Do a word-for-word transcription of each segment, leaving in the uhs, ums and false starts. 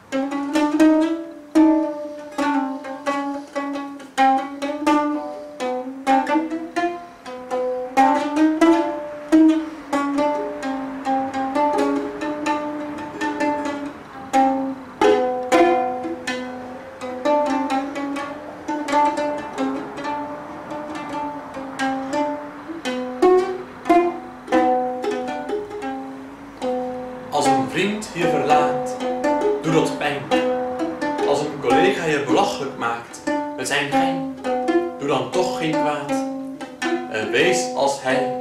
Als een vriend je verlaat, doet dat pijn. Als een collega je belachelijk maakt met zijn gein, doe dan toch geen kwaad en wees als hij.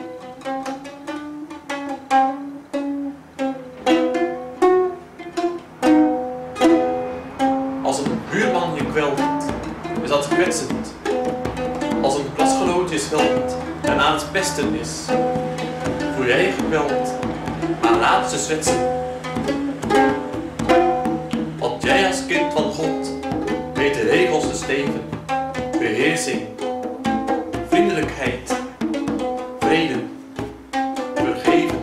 Als een buurman je kwelt, is dat kwetsend. Als een klasgenoot je scheldt en aan het pesten is, voel jij je gekweld, maar laat ze zwetsen. Want jij als kind van God weet de regels te steven. Beheersing, vriendelijkheid, vrede, vergeven.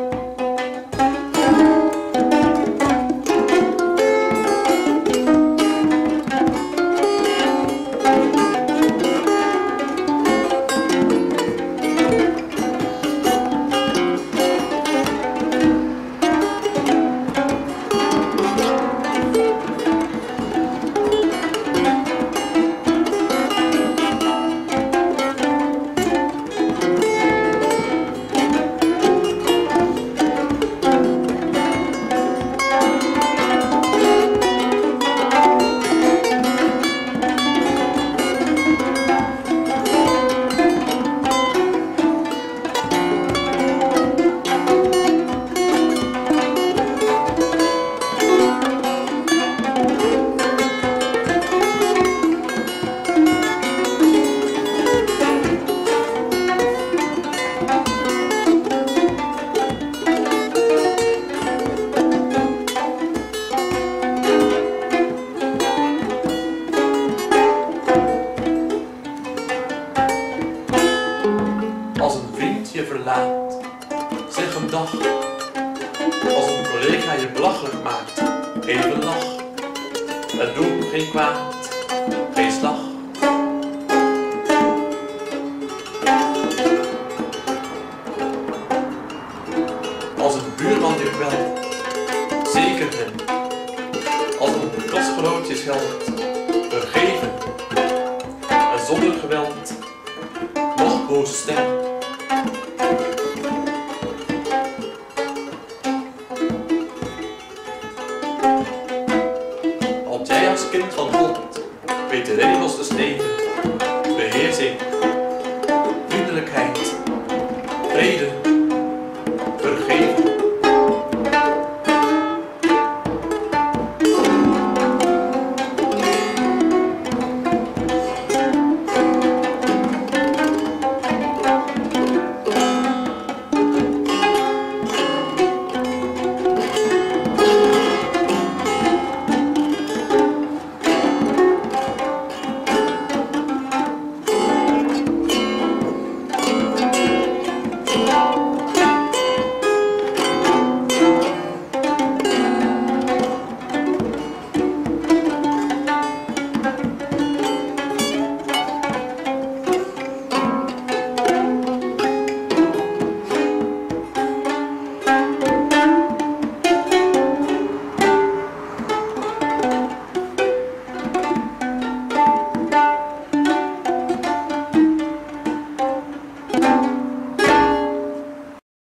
Als een vriend je verlaat, zeg een dag. Als een collega je belachelijk maakt, even lach. Het doet geen kwaad, geen slag. Als een buurman je kwelt, zeker hem. Als een klasgenoot je scheldt, vergeven. En zonder geweld, nog boze stem. Want jij als kind van God weet de regels te steven. Beheersing,